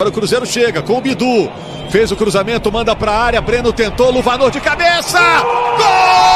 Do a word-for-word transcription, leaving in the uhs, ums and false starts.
O Cruzeiro chega com o Bidu. Fez o cruzamento, manda para a área. Breno tentou, Luvanor de cabeça. Gol!